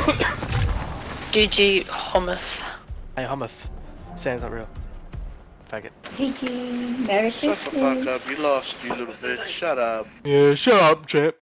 GG Homuth. Hey, Homuth. Saying's not real. Faggot. GG. Merry Shut the Christmas. fuck up, you lost, you little bitch. Shut up. Yeah, shut up, champ.